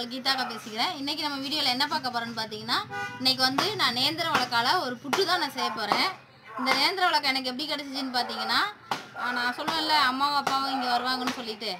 உங்கள் கீதாக்கா பேசிக்கிறேன். இன்றைக்கி நம்ம வீடியோவில் என்ன பார்க்க போகிறோன்னு பார்த்தீங்கன்னா, இன்றைக்கி வந்து நான் நேந்திர வழக்கால் ஒரு புட்டு தான் நான் செய்ய போகிறேன். இந்த நேந்திர வழக்கா எனக்கு எப்படி கிடச்சிச்சின்னு பார்த்தீங்கன்னா, நான் சொல்லுவேன்ல அம்மாவும் அப்பாவும் இங்கே வருவாங்கன்னு சொல்லிட்டு,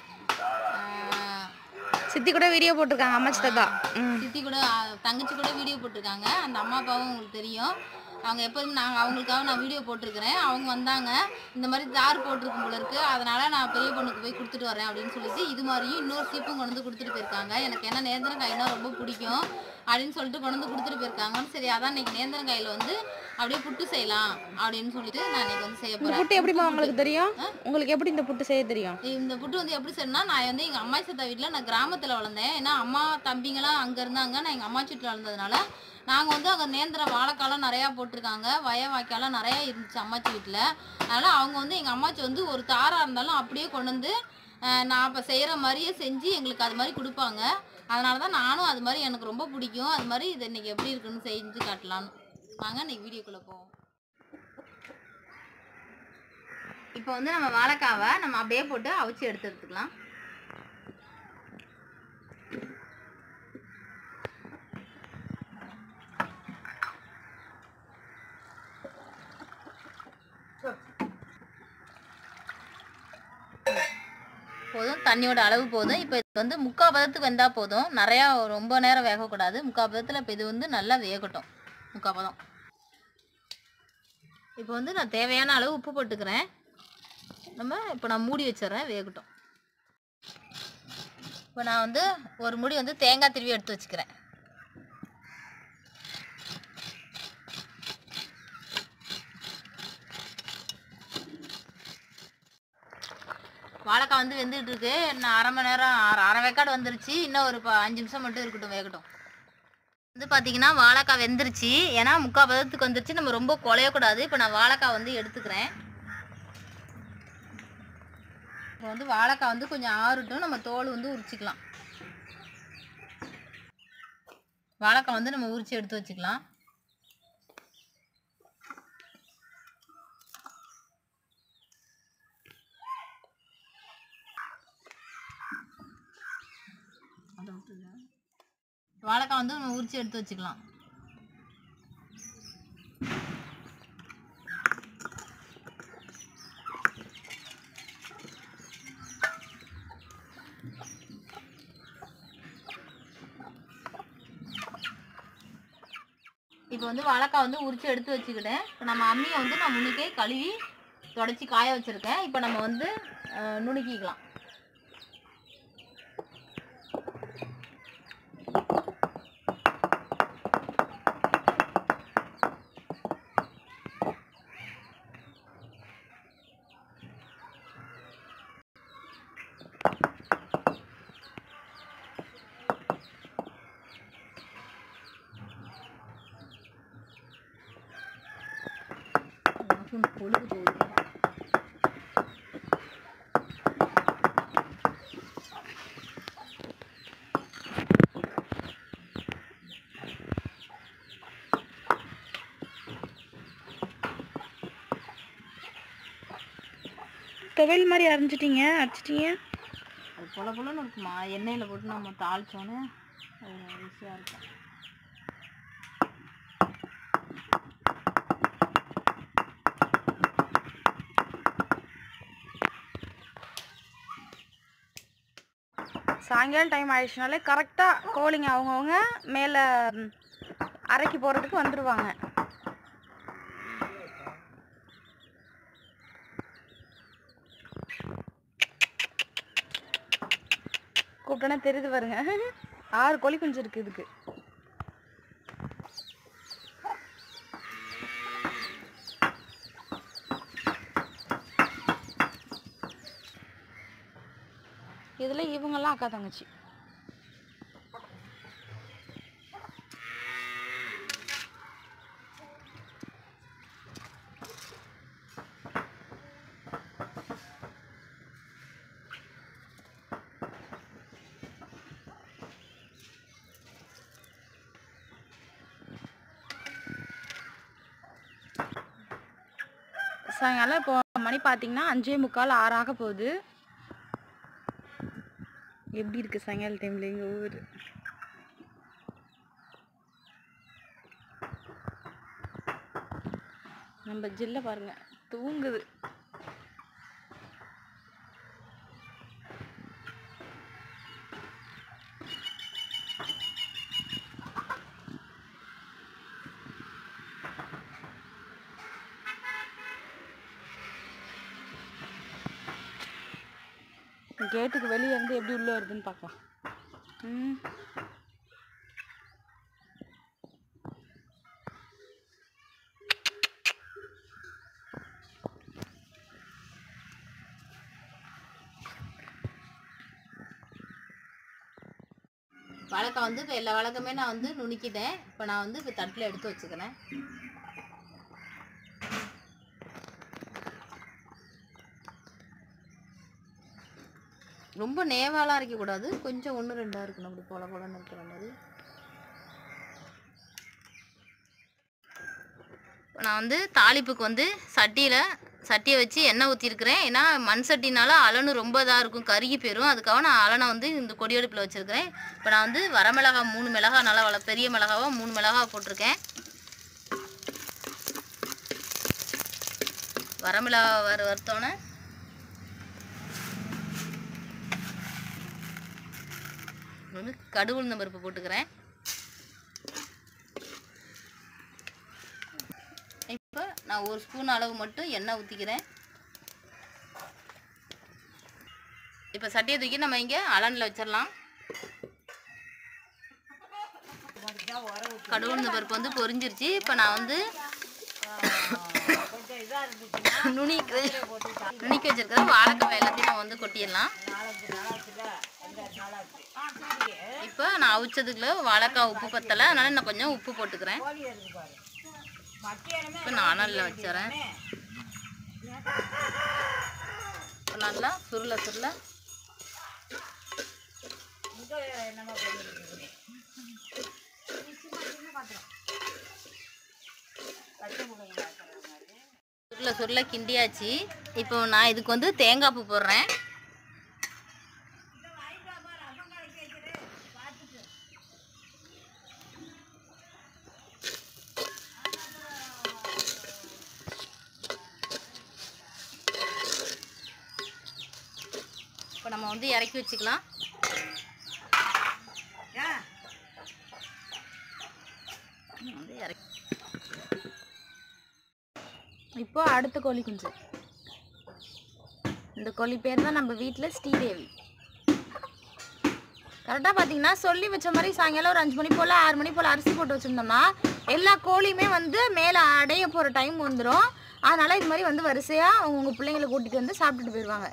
சித்தி கூட வீடியோ போட்டிருக்காங்க. அம்மாச்சி தாத்தா சித்தி கூட தங்கச்சி கூட வீடியோ போட்டிருக்காங்க. அந்த அம்மா அப்பாவும் உங்களுக்கு தெரியும். அவங்க எப்போதும் அவங்களுக்காக நான் வீடியோ போட்டிருக்கிறேன். அவங்க வந்தாங்க, இந்த மாதிரி தார் போட்டிருக்கும் போல இருக்குது, அதனால் நான் பெரிய பொண்ணுக்கு போய் கொடுத்துட்டு வரேன் அப்படின்னு சொல்லிட்டு இது மாதிரியும் இன்னொரு சீப்பும் கொண்டு வந்து கொடுத்துட்டு போயிருக்காங்க. எனக்கு என்ன நேந்திரங்காய்னா ரொம்ப பிடிக்கும் அப்படின்னு சொல்லிட்டு கொண்டு வந்து கொடுத்துட்டு போயிருக்காங்க. சரி, அதான் இன்னைக்கு நேந்திரங்காயில் வந்து அப்படியே புட்டு செய்யலாம் அப்படின்னு சொல்லிட்டு நான் இன்னைக்கு வந்து செய்ய போகிறேன். புட்டு எப்படிமா உங்களுக்கு தெரியும்? உங்களுக்கு எப்படி இந்த புட்டு செய்ய தெரியும்? இந்த புட்டு வந்து எப்படி செய்யணும்னா, நான் வந்து எங்கள் அம்மா சத்தா வீட்டில் நான் கிராமத்தில் வளர்ந்தேன். ஏன்னா அம்மா தம்பிங்களாம் அங்கே இருந்தாங்க, நான் எங்கள் அம்மாச்சி வீட்டில் வளர்ந்ததுனால நாங்கள் வந்து அங்கே நேந்திர வாழைக்காலம் நிறையா போட்டிருக்காங்க, வாய்க்காலம் நிறையா இருந்துச்சு அம்மாச்சி வீட்டில். அதனால் அவங்க வந்து எங்கள் அம்மாச்சி வந்து ஒரு தாராக இருந்தாலும் அப்படியே கொண்டு வந்து நான் இப்போ செய்கிற மாதிரியே செஞ்சு எங்களுக்கு அது மாதிரி கொடுப்பாங்க. அதனால தான் நானும் அது மாதிரி எனக்கு ரொம்ப பிடிக்கும். அது மாதிரி இது இன்றைக்கி எப்படி இருக்குன்னு செஞ்சு காட்டலான்னு வாங்க இன்றைக்கி வீடியோக்குள்ளே போவோம். இப்போ வந்து நம்ம வாழைக்காவை நம்ம அப்படியே போட்டு அவிச்சு எடுத்துக்கலாம். போதும், தண்ணியோட அளவு போதும். இப்போ இது வந்து 3/4 பதத்துக்கு வெந்தால் போதும், நிறையா ரொம்ப நேரம் வேகக்கூடாது. 3/4 பதத்தில் இப்போ இது வந்து நல்லா வேகட்டும். 3/4 பதம். இப்போ வந்து நான் தேவையான அளவு உப்பு போட்டுக்கிறேன். இப்போ நான் மூடி வச்சிடறேன், வேகட்டும். இப்போ நான் வந்து ஒரு முடி வந்து தேங்காய் திருவி எடுத்து வச்சுக்கிறேன். வாழைக்காய் வந்து வெந்துட்டு இருக்கு. நான் அரை மணி நேரம் அரை வேக்காடு வந்துருச்சு. இன்னும் ஒரு 5 நிமிஷம் மட்டும் இருக்கட்டும், வேகட்டும். வந்து பார்த்தீங்கன்னா வாழைக்காய் வெந்துருச்சு. ஏன்னா 3/4 பதத்துக்கு வந்துருச்சு, நம்ம ரொம்ப குழையக்கூடாது. இப்போ நான் வாழைக்காய் வந்து எடுத்துக்கிறேன். இப்போ வந்து வாழைக்காய் வந்து கொஞ்சம் ஆறட்டும், நம்ம தோல் வந்து உரிச்சிக்கலாம். வாழைக்காய் வந்து நம்ம உரிச்சு எடுத்து வச்சுக்கலாம். வாழைக்காய் வந்து நம்ம உரிச்சு எடுத்து வச்சுக்கலாம். இப்போ வந்து வாழைக்காய் வந்து உரிச்சு எடுத்து வச்சுக்கிட்டேன். இப்போ நம்ம அம்மியை வந்து நான் முன்னுக்கே கழுவி தொடச்சி காய வச்சுருக்கேன். இப்போ நம்ம வந்து நுணுக்கிக்கலாம். பொழுது போகுது. துவையல் மாதிரி அரைச்சிட்டீங்க. அது பொல பொலன்னு இருக்குமா, எண்ணெயில் போட்டு நம்ம தாளிச்சோன்னு ஈஸியாக இருக்கும். சாயங்காலம் டைம் ஆயிடுச்சுனாலே கரெக்டாக கோழிங்க அவங்கவுங்க மேலே அரைக்கி போகிறதுக்கு வந்துடுவாங்க. கூப்பிட்டோன்னா தெரியுது பாருங்க, 6 கோழி குஞ்சு இருக்குது இதுக்கு. இதில் இவங்கெல்லாம் அக்கா தங்கச்சி. சாயங்காலம் இப்போ மணி பார்த்தீங்கன்னா 5:45 6 ஆக போகுது. எப்படி இருக்குது சாயங்கால டைமில் எங்கள் ஊர்? நம்ம ஜில்ல பாருங்க தூங்குது. கேட்டுக்கு வெளியே இருந்து எப்படி உள்ள வருதுன்னு பார்க்கலாம். வாழைக்காய் வந்து இப்போ எல்லா வாழைக்குமே நான் வந்து நுணுக்கிட்டேன். இப்போ நான் வந்து இப்போ தட்டில் எடுத்து வச்சுக்கிறேன். ரொம்ப நேவாலாம் அரைக்கக்கூடாது, கொஞ்சம் 1-2 இருக்கணும், அப்படி போல போலன்னு இருக்கிற மாதிரி. நான் வந்து தாளிப்புக்கு வந்து சட்டியை வச்சு எண்ணெய் ஊற்றிருக்கிறேன். ஏன்னா மண் சட்டினால அலனு ரொம்ப இதாக இருக்கும், கருகி போயிடும். அதுக்காக நான் அலனை வந்து இந்த கொடியடுப்பில் வச்சுருக்கிறேன். இப்போ நான் வந்து வரமிளகாய் 3 மிளகாய், நல்லா பெரிய மிளகாவாக 3 மிளகாய் போட்டிருக்கேன். வரமிளகாய் வறுத்தோன்னே வந்து கடுகு உளுந்தம் பருப்பு போட்டுக்கிறேன். இப்போ நான் 1 ஸ்பூன் அளவு மட்டும் எண்ணெய் ஊற்றிக்கிறேன். இப்போ சட்டியை தூக்கி நம்ம இங்கே அலனில் வச்சிடலாம். கடுகு உளுந்தம் பருப்பு வந்து பொரிஞ்சிருச்சு. இப்போ நான் வந்து நுணுக்கி வச்சிருக்கிற வாழைக்காய் எல்லாத்தையும் நம்ம வந்து கொட்டிடலாம். இப்போ நான் அவிச்சதுக்குள்ள வாழைக்காய் உப்பு பத்தலை, அதனால நான் கொஞ்சம் உப்பு போட்டுக்கிறேன். இப்போ நான் அனலில் வச்சுறேன். இப்போ நல்லா சுருள சுருள கிண்டியாச்சு. இப்போ நான் இதுக்கு வந்து தேங்காய் பூ போடுறேன். இப்போ நம்ம வந்து இறக்கி வச்சுக்கலாம். இப்போ அடுத்த கோழி குஞ்சு. இந்த கோழி பேர் தான் நம்ம வீட்டில் ஸ்ரீதேவி. கரெக்டாக பார்த்தீங்கன்னா சொல்லி வச்ச மாதிரி சாயங்காலம் ஒரு 5 மணி போல் 6 மணி போல் அரிசி போட்டு வச்சுருந்தோம்னா எல்லா கோழியுமே வந்து மேலே அடைய போகிற டைம் வந்துடும். அதனால் இது மாதிரி வந்து வரிசையாக அவங்க பிள்ளைங்களை கூட்டிகிட்டு வந்து சாப்பிட்டுட்டு போயிடுவாங்க.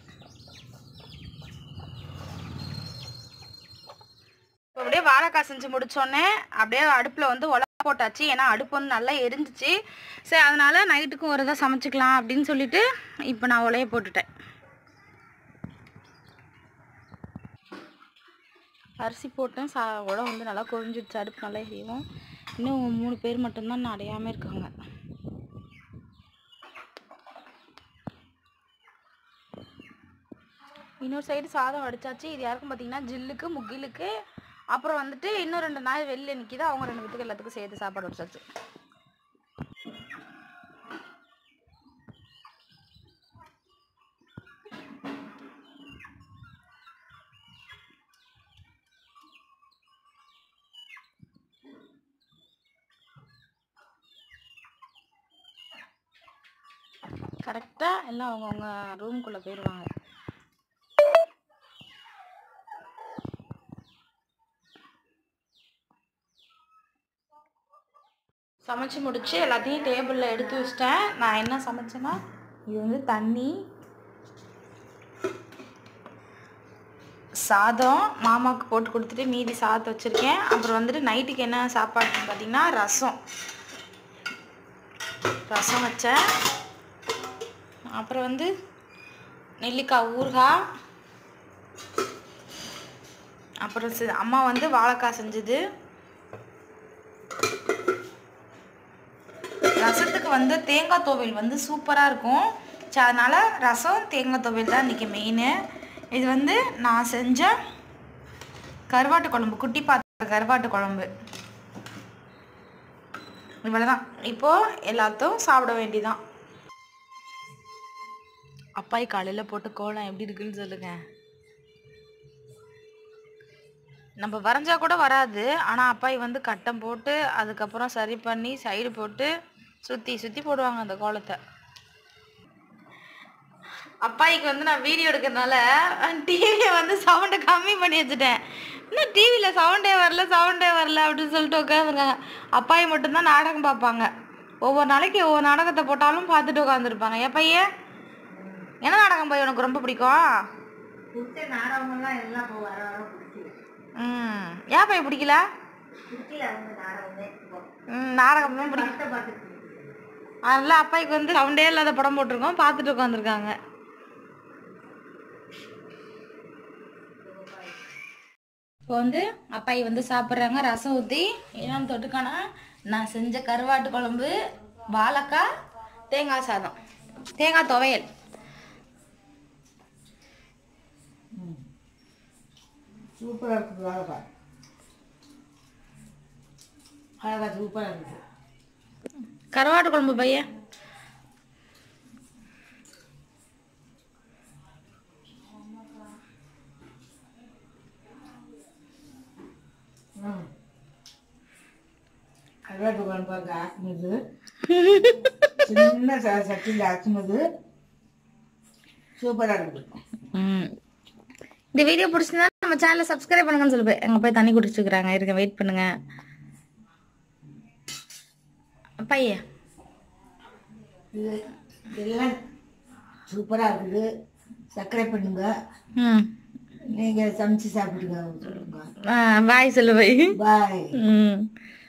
இப்போ அப்படியே வாழைக்காய் செஞ்சு முடித்தோடனே அப்படியே அடுப்பில் வந்து போட்டாச்சு. ஏன்னா அடுப்பு வந்து நல்லா எரிஞ்சிச்சு. சரி, அதனால் நைட்டுக்கும் ஒரு இதாக சமைச்சிக்கலாம் அப்படின்னு சொல்லிட்டு இப்போ நான் உலைய போட்டுட்டேன். அரிசி போட்டேன். உலை வந்து நல்லா கொழிஞ்சிடுச்சு. அடுப்பு நல்லா எரியும். இன்னும் 3 பேர் மட்டும்தான் நான் அடையாமல் இருக்காங்க. இன்னொரு சைடு சாதம் வடிச்சாச்சு. இது யாருக்கும் பார்த்தீங்கன்னா ஜில்லுக்கு முகிலுக்கு, அப்புறம் வந்துட்டு இன்னும் 2 நாள் வெளியில் நிற்கிது. அவங்க 2 பேத்துக்கு எல்லாத்துக்கும் சேர்த்து சாப்பாடு வச்சாச்சு. கரெக்டாக எல்லாம் அவங்கவுங்க ரூம்குள்ளே போயிடுவாங்க. சமைச்சு முடிச்சு எல்லாத்தையும் டேபிளில் எடுத்து வச்சிட்டேன். நான் என்ன சமைச்சேன்னா, இது வந்து தண்ணி, சாதம் மாமாவுக்கு போட்டு கொடுத்துட்டு மீதி சாதத்தை வச்சுருக்கேன். அப்புறம் வந்துட்டு நைட்டுக்கு என்ன சாப்பாடுன்னு பார்த்தீங்கன்னா ரசம் வச்சேன். அப்புறம் வந்து நெல்லிக்காய் ஊறுகாய், அப்புறம் அம்மா வந்து வாழைக்காய் செஞ்சது. ரசத்துக்கு வந்து தேங்காய் துவையல் வந்து சூப்பராக இருக்கும். சரி, அதனால் ரசம் தேங்காய் துவையல் தான் இன்றைக்கி மெயின். இது வந்து நான் செஞ்ச கருவாட்டு குழம்பு, குட்டி பாத்திர கருவாட்டு குழம்பு. இவ்வளோதான். இப்போது எல்லாத்தையும் சாப்பிட வேண்டியதான். அப்பாய் காலையில் போட்டு கோலம் எப்படி இருக்குன்னு சொல்லுங்க. நம்ம வரைஞ்சா கூட வராது, ஆனால் அப்பாய் வந்து கட்டம் போட்டு அதுக்கப்புறம் சரி பண்ணி சைடு போட்டு சுற்றி சுற்றி போடுவாங்க அந்த கோலத்தை. அப்பாய்க்கு வந்து நான் வீடியோ எடுக்கிறதுனால டிவியை வந்து சவுண்டை கம்மி பண்ணி வச்சுட்டேன். இன்னும் டிவியில் சவுண்டே வரல அப்படின்னு சொல்லிட்டு உட்காந்துருக்காங்க. அப்பாய் மட்டும்தான் நாடகம் பார்ப்பாங்க. ஒவ்வொரு நாளைக்கு ஒவ்வொரு நாடகத்தை போட்டாலும் பார்த்துட்டு உட்காந்துருப்பாங்க. என் பையன் என்ன நாடகம் பையன் உனக்கு ரொம்ப பிடிக்கும்? ஏன் பையன் பிடிக்கல? நாடகம் தான் பிடிக்கும். அதனால அப்பாய்க்கு வந்து சவுண்டே இல்லாத படம் போட்டிருக்கோம், பார்த்துட்டு உட்காந்துருக்காங்க. இப்போ வந்து அப்பாய் வந்து சாப்பிட்றாங்க ரசம் ஊற்றி. என்னன்னு தொட்டுக்கானா நான் செஞ்ச கருவாட்டு குழம்பு, வாழைக்காய், தேங்காய் சாதம், தேங்காய் துவையல். சூப்பராக இருக்குது வாழைக்காய். வாழைக்காய் சூப்பராக இருக்குது. கருவாட்டு குழம்பு பையன். கருவாட்டு குழம்பு ஆக்குனது சின்ன சட்டியில் ஆக்குனது சூப்பராக இருக்குது. இந்த வீடியோ பிடிச்சிருந்தா நம்ம சேனலை சப்ஸ்கிரைப் பண்ணுங்கன்னு சொல்லி போய் எங்கள் போய் தண்ணி குடிச்சுக்கிறாங்க. இருக்க வெயிட் பண்ணுங்க. பையன் இது எல்லாம் சூப்பராக இருக்குது. சப்ஸ்கிரைப் பண்ணுங்க. நீங்கள் சமைச்சு சாப்பிடுங்க. பாய் சொல்லு பை. பாய்.